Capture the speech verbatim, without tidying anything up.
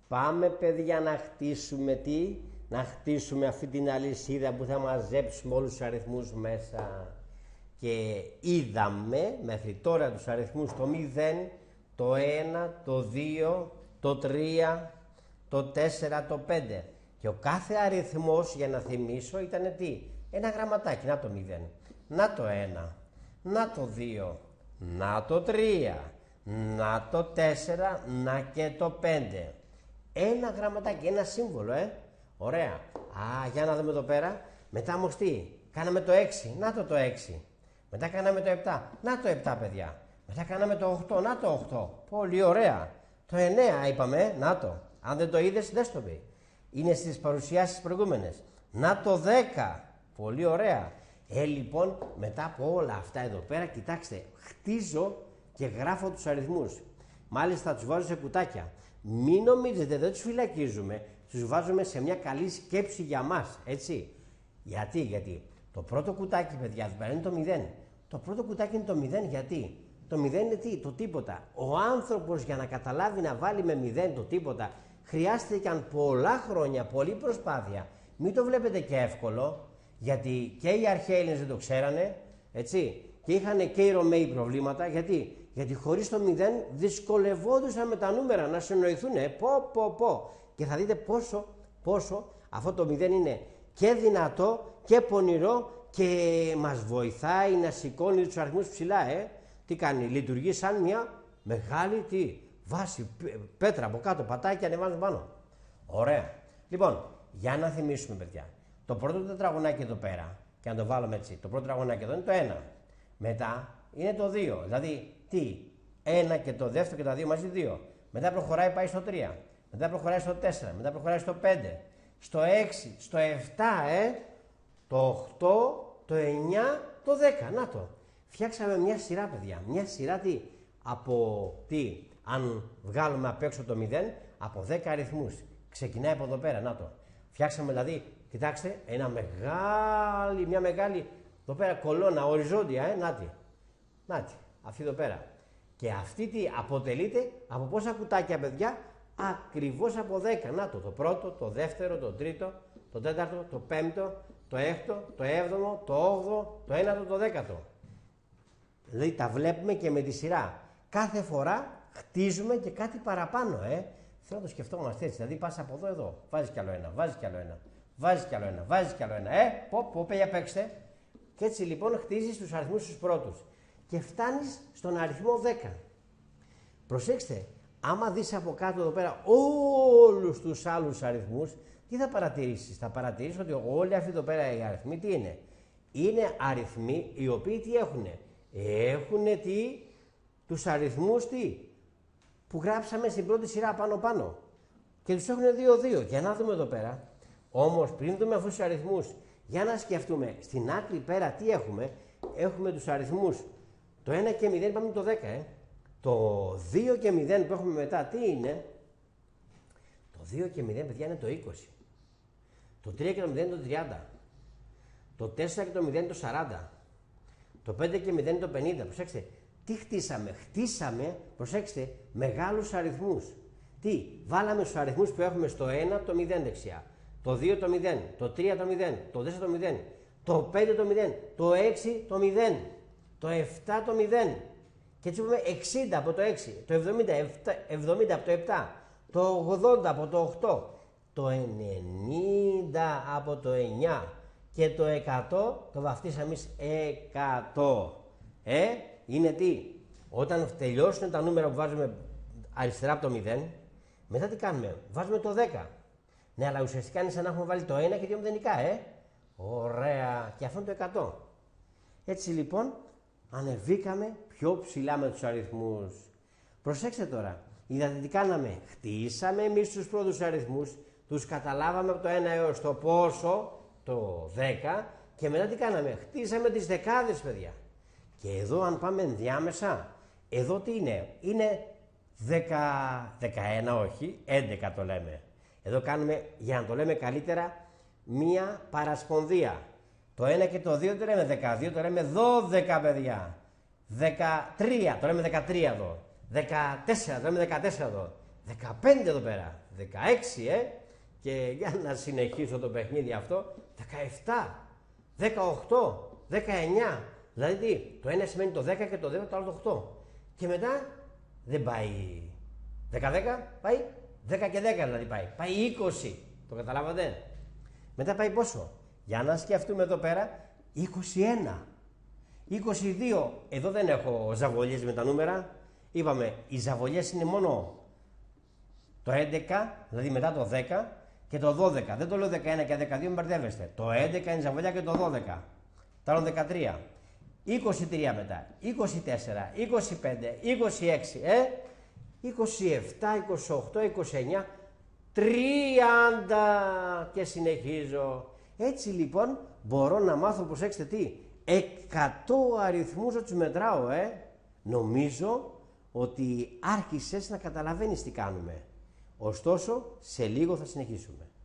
Πάμε, παιδιά, να χτίσουμε τι? Να χτίσουμε αυτή την αλυσίδα που θα μαζέψουμε όλους τους αριθμούς μέσα. Και είδαμε μέχρι τώρα τους αριθμούς το μηδέν, το ένα, το δύο, το τρία, το τέσσερα, το πέντε. Και ο κάθε αριθμός, για να θυμίσω, ήταν τι? Ένα γραμματάκι. Να το μηδέν, να το ένα, να το δύο, να το τρία, να το τέσσερα, να και το πέντε. Ένα γραμματάκι, ένα σύμβολο, ε. Ωραία. Α, για να δούμε εδώ πέρα. Μετά όμως τι? Κάναμε το έξι, να το το έξι. Μετά κάναμε το επτά, να το επτά, παιδιά. Μετά κάναμε το οκτώ, να το οκτώ. Πολύ ωραία. Το εννέα είπαμε, να το. Αν δεν το είδες, δεν στο πει. Είναι στις παρουσιάσεις προηγούμενες. Να το δέκα. Πολύ ωραία. Ε, λοιπόν, μετά από όλα αυτά εδώ πέρα, κοιτάξτε, χτίζω και γράφω τους αριθμούς. Μάλιστα τους βάζω σε κουτάκια. Μην νομίζετε, δεν τους φυλακίζουμε. Τους βάζουμε σε μια καλή σκέψη για μας, έτσι. Γιατί, γιατί. Το πρώτο κουτάκι, παιδιά, εδώ πέρα είναι το μηδέν. Το πρώτο κουτάκι είναι το μηδέν, γιατί. Το μηδέν είναι τι? Το τίποτα. Ο άνθρωπος για να καταλάβει να βάλει με μηδέν το τίποτα, χρειάστηκαν πολλά χρόνια, πολλή προσπάθεια. Μην το βλέπετε και εύκολο, γιατί και οι αρχαίοι Έλληνες δεν το ξέρανε, έτσι. Και είχαν και οι Ρωμαίοι προβλήματα, γιατί. Γιατί χωρίς το μηδέν δυσκολευόντουσαν με τα νούμερα να συνοηθούνε. Πω, πω, πω. Και θα δείτε πόσο, πόσο αυτό το μηδέν είναι και δυνατό και πονηρό και μας βοηθάει να σηκώνει τους αριθμούς ψηλά, ε. Τι κάνει? Λειτουργεί σαν μια μεγάλη τι, βάση, πέτρα από κάτω, πατάει και ανεβάζει πάνω. Ωραία. Λοιπόν, για να θυμίσουμε, παιδιά. Το πρώτο τετραγωνάκι εδώ πέρα, και να το βάλουμε έτσι, το πρώτο τετραγωνάκι εδώ είναι το ένα. Μετά είναι το δύο. Δηλαδή, τι? ένα και το δεύτερο και τα δύο μαζί δύο. Μετά προχωράει, πάει στο τρία. Μετά προχωράει στο τέσσερα. Μετά προχωράει στο πέντε. Στο έξι. Στο επτά, ε. Το οκτώ. Το εννιά. Το δέκα. Να το. Φτιάξαμε μια σειρά, παιδιά. Μια σειρά τι? Από τι? Αν βγάλουμε απ' έξω το μηδέν, από δέκα αριθμούς. Ξεκινάει από εδώ πέρα. Να το. Φτιάξαμε δηλαδή, κοιτάξτε, ένα μεγάλη, μια μεγάλη εδώ πέρα κολόνα οριζόντια, ε. Νάτι. Νάτι. Αυτή εδώ πέρα. Και αυτή τι αποτελείται από πόσα κουτάκια, παιδιά? Ακριβώς από δέκα. Να το. Το πρώτο, το δεύτερο, το τρίτο, το τέταρτο, το πέμπτο, το έκτο, το έβδομο, το όγδοο, το ένατο, το δέκατο. Δηλαδή τα βλέπουμε και με τη σειρά. Κάθε φορά χτίζουμε και κάτι παραπάνω, ε. Θέλω να το σκεφτόμαστε έτσι. Δηλαδή πας από εδώ, εδώ. Βάζεις κι άλλο ένα, βάζεις κι άλλο ένα, βάζεις κι άλλο ένα, βάζεις κι άλλο ένα. Ε, πω, πω, για παίξτε. Και έτσι λοιπόν χτίζεις τους αριθμούς τους πρώτους. Και φτάνεις στον αριθμό δέκα. Προσέξτε, άμα δεις από κάτω εδώ πέρα όλους τους άλλους αριθμούς, τι θα παρατηρήσεις? Θα παρατηρήσεις ότι όλοι αυτοί εδώ πέρα οι αριθμοί τι είναι? Είναι αριθμοί οι οποίοι τι έχουνε? Έχουνε τι? Τους αριθμούς τι? Που γράψαμε στην πρώτη σειρά πάνω πάνω. Και τους έχουνε δύο δύο. Για να δούμε εδώ πέρα. Όμως πριν δούμε αυτούς τους αριθμούς, για να σκεφτούμε στην άκρη πέρα τι έχουμε. Έχουμε τους αριθμούς. Το ένα και μηδέν πάμε το δέκα, ε. Το δύο και μηδέν που έχουμε μετά τι είναι? Το δύο και μηδέν, παιδιά, είναι το είκοσι. Το τρία και το μηδέν είναι το τριάντα. Το τέσσερα και το μηδέν είναι το σαράντα. Το πέντε και μηδέν είναι το πενήντα. Προσέξτε, τι χτίσαμε? Χτίσαμε, προσέξτε, μεγάλους αριθμούς. Τι? Βάλαμε στους αριθμούς που έχουμε στο ένα το μηδέν δεξιά. Το δύο το μηδέν. Το τρία το μηδέν. Το τέσσερα το μηδέν. Το πέντε το μηδέν. Το έξι το μηδέν. Το επτά το μηδέν. Και έτσι πούμε εξήντα από το έξι. Το εβδομήντα, εβδομήντα από το επτά. Το ογδόντα από το οκτώ. Το ενενήντα από το εννιά. Και το εκατό το βαφτίσαμε εμείς εκατό. Ε, είναι τι? Όταν τελειώσουν τα νούμερα που βάζουμε αριστερά από το μηδέν, μετά τι κάνουμε? Βάζουμε το δέκα. Ναι, αλλά ουσιαστικά είναι σαν να έχουμε βάλει το ένα και δύο μηδενικά, ε. Ωραία. Και αυτό είναι το εκατό. Έτσι λοιπόν, ανεβήκαμε πιο ψηλά με τους αριθμούς. Προσέξτε τώρα. Είδατε τι κάναμε? Χτίσαμε εμείς τους πρώτους αριθμούς, τους καταλάβαμε από το ένα έως το πόσο, το δέκα, και μετά τι κάναμε? Χτίσαμε τις δεκάδες, παιδιά. Και εδώ αν πάμε ενδιάμεσα, εδώ τι είναι? Είναι δέκα, δεκαένα, όχι, έντεκα το λέμε. Εδώ κάνουμε, για να το λέμε καλύτερα, μία παρασπονδία. Το ένα και το δύο το λέμε δεκαδύο, το λέμε δώδεκα, παιδιά. δεκατρία, το λέμε δεκατρία εδώ. δεκατέσσερα, το λέμε δεκατέσσερα εδώ. δεκαπέντε εδώ πέρα, δεκαέξι, ε, και για να συνεχίσω το παιχνίδι αυτό, δεκαεπτά, δεκαοκτώ, δεκαεννιά. Δηλαδή τι, το ένα σημαίνει το δέκα και το δύο το άλλο το οκτώ. Και μετά δεν πάει δέκα δέκα, πάει δέκα και δέκα δηλαδή πάει. Πάει είκοσι. Το καταλάβατε. Μετά πάει πόσο. Για να σκεφτούμε εδώ πέρα, είκοσι ένα. είκοσι δύο. Εδώ δεν έχω ζαβολιές με τα νούμερα. Είπαμε, οι ζαβολιές είναι μόνο το έντεκα, δηλαδή μετά το δέκα και το δώδεκα. Δεν το λέω δεκαένα και δεκαδύο, μην μπερδεύεστε. Το έντεκα είναι ζαβολιά και το δώδεκα. Τα άλλο δεκατρία. είκοσι τρία μετά, είκοσι τέσσερα, είκοσι πέντε, είκοσι έξι, ε, είκοσι επτά, είκοσι οκτώ, είκοσι εννιά, τριάντα και συνεχίζω. Έτσι λοιπόν μπορώ να μάθω, προσέξτε τι, εκατό αριθμούς ότι τους μετράω, ε. Νομίζω ότι άρχισες να καταλαβαίνεις τι κάνουμε. Ωστόσο, σε λίγο θα συνεχίσουμε.